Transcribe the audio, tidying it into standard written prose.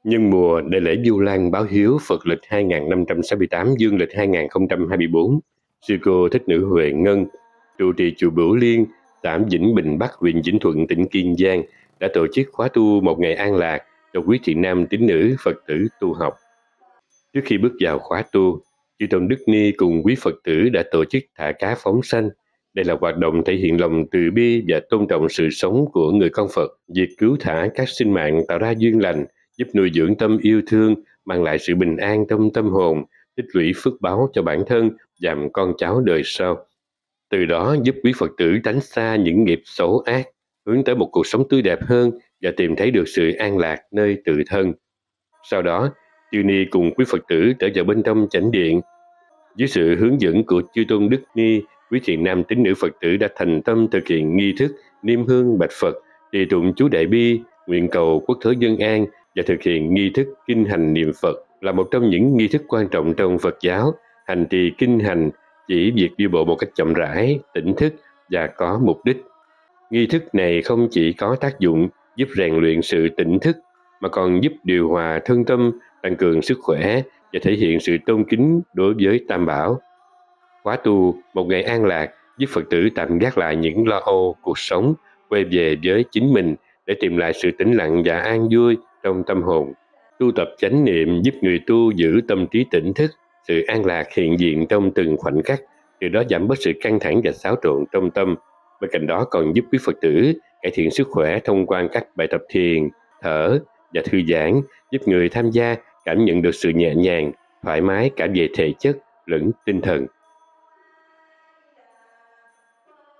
Nhân mùa đại lễ Vu Lan báo hiếu Phật lịch 2568 dương lịch 2024, sư cô Thích Nữ Huệ Ngân, trụ trì chùa Bửu Liên, xã Vĩnh Bình Bắc, huyện Vĩnh Thuận, tỉnh Kiên Giang đã tổ chức khóa tu một ngày an lạc cho quý thiện nam tín nữ Phật tử tu học. Trước khi bước vào khóa tu, chư tôn Đức Ni cùng quý Phật tử đã tổ chức thả cá phóng sanh. Đây là hoạt động thể hiện lòng từ bi và tôn trọng sự sống của người con Phật. Việc cứu thả các sinh mạng tạo ra duyên lành, giúp nuôi dưỡng tâm yêu thương, mang lại sự bình an trong tâm hồn, tích lũy phước báo cho bản thân và con cháu đời sau. Từ đó giúp quý Phật tử tránh xa những nghiệp xấu ác, hướng tới một cuộc sống tươi đẹp hơn và tìm thấy được sự an lạc nơi tự thân. Sau đó, chư Ni cùng quý Phật tử trở vào bên trong chánh điện. Dưới sự hướng dẫn của chư tôn Đức Ni, quý thiện nam tín nữ Phật tử đã thành tâm thực hiện nghi thức niêm hương bạch Phật, trì tụng chú Đại Bi, nguyện cầu quốc thới dân an và thực hiện nghi thức kinh hành niệm Phật là một trong những nghi thức quan trọng trong Phật giáo. Hành trì kinh hành chỉ việc đi bộ một cách chậm rãi, tỉnh thức và có mục đích. Nghi thức này không chỉ có tác dụng giúp rèn luyện sự tỉnh thức, mà còn giúp điều hòa thân tâm, tăng cường sức khỏe và thể hiện sự tôn kính đối với Tam Bảo. Khóa tu một ngày an lạc giúp Phật tử tạm gác lại những lo âu cuộc sống, quay về với chính mình để tìm lại sự tĩnh lặng và an vui trong tâm hồn. Tu tập chánh niệm giúp người tu giữ tâm trí tỉnh thức, sự an lạc hiện diện trong từng khoảnh khắc, từ đó giảm bớt sự căng thẳng và xáo trộn trong tâm. Bên cạnh đó còn giúp quý Phật tử cải thiện sức khỏe thông qua các bài tập thiền, thở và thư giãn, giúp người tham gia cảm nhận được sự nhẹ nhàng, thoải mái cả về thể chất lẫn tinh thần.